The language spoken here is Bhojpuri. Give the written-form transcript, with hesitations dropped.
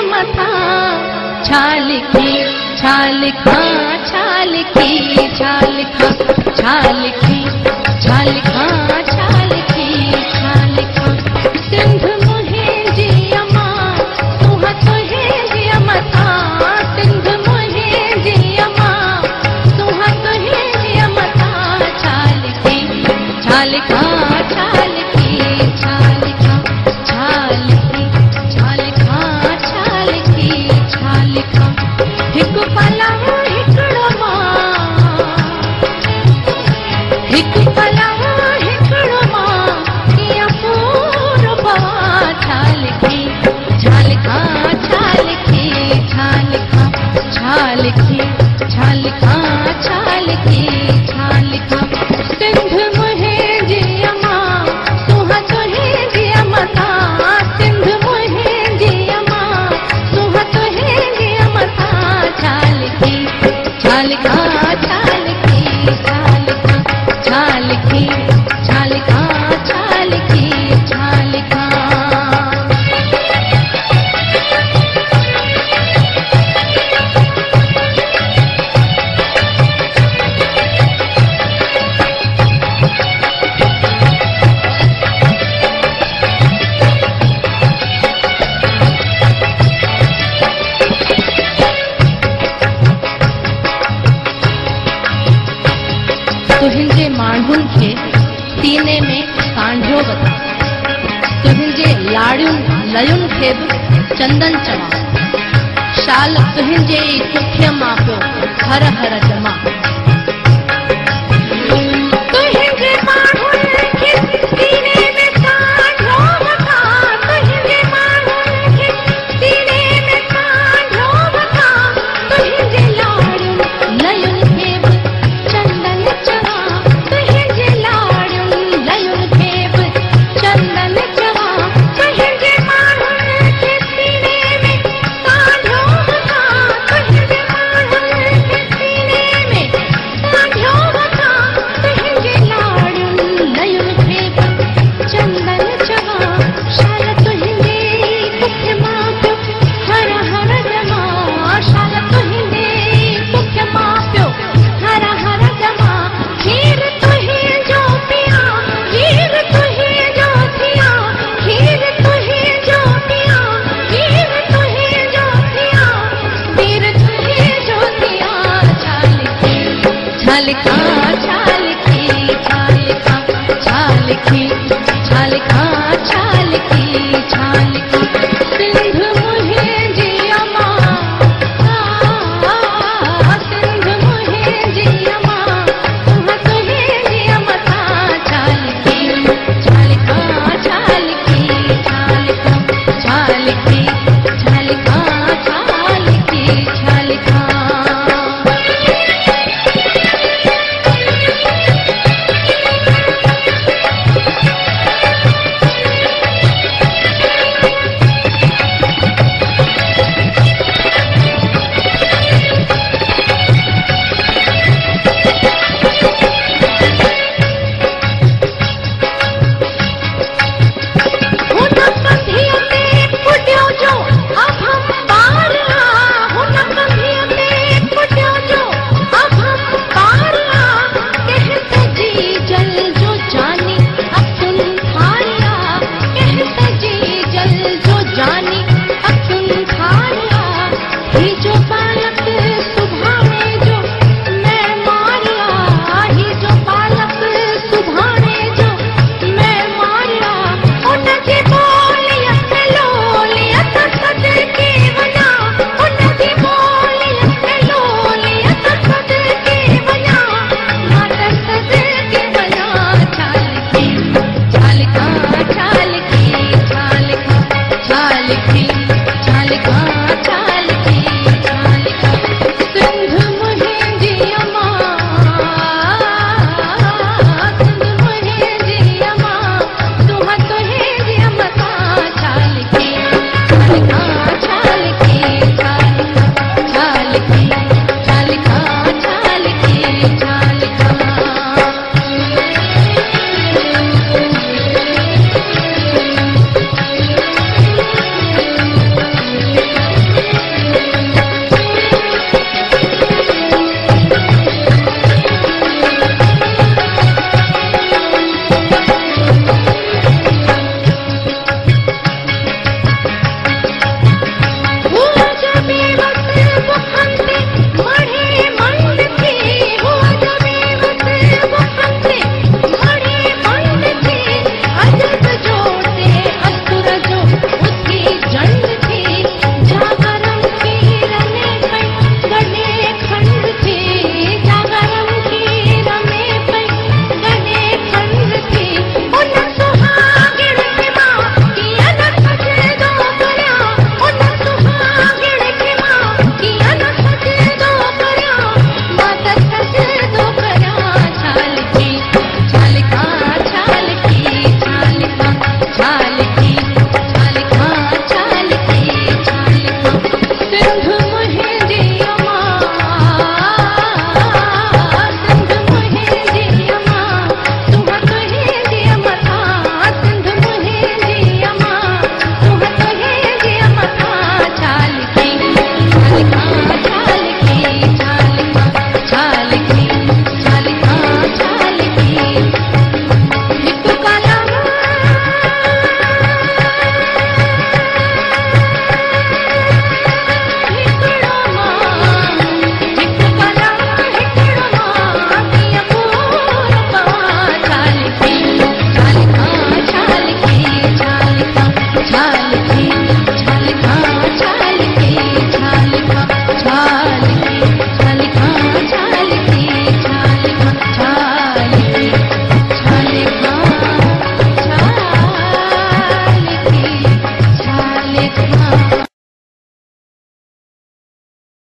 मथा छाल की छाल खा छाल की छाल खा छाल की छाल खा छाल की छाल खा सिंध मुहे जिया मां तुहा तुहे जिया मथा सिंध मुहे जिया मां तुहा तुहे जिया मथा छाल की छाल खा छाल की छाल खा छाल की छाल खा छाल की छाल खा हिक पलंग हिकड़ो मां हिक पलंग हिकड़ो मां किया पूरो पा छाल की छाल खा छाल की छाल खा छाल की छाल खा छाल की छाल खा सिंध मुहे जिया मां तुहा तुहे जिया मथा सिंध मुहे जिया मां तुहा तुहे जिया मथा छाल की छाल खा छाल की छाल खा छाल की छाल खा छाल की छाल खा तुहिंजे माण्हुनि खे सीने में कांढियो वता तुहिंजे लाड़ियुनि लयुनि खे बि चंदन चवा शाल तुहिंजे ई कुख्य मां पियो हर हर जमा तुहिंजे माण्हुनि खे सीने में कांढियो वता तुहिंजे माण्हुनि खे सीने में कांढियो वता तुहिंजे लाड़ियुनि लयुनि खे बि चंदन चवा तुहिंजे लाड़ियुनि लयुनि खे बि चंदन चवा तुहिंजे माण्हुनि खे सीने में कांढियो वता तुहिंजे माण्हुनि खे सीने में कांढियो वता तुहिंजे लाड़ियुनि लयुनि खे बि चंदन चवा शाल तुहिंजे कुख्य मां पियो हर हर जमा शाल तुहिंजे कुख्य मां पियो हर हर जमा खीर तुहिंजो पिया खीर तुहिंजो थिया खीर तुहिंजो पिया खीर तुहिंजो थिया वीर तुहिंजो थिया छाल की छाल खा छाल की छाल खा छाल की छाल खा छाल की छाल की सिंध मुहे जिया मां सिंध मुहे जिया मां तुहा तुहे जिया मथा छाल की छाल खा छाल की छाल खा छाल की छाल खा छाल की छाल खा हुन कंधिय ते पुटियो जो अभम बारला हुन कंधिय ते पुटियो जो अभम बारला कहत जी जल जो जानी अकुन थारिया कहत जी जल जो जानी अकुन थारिया ही जो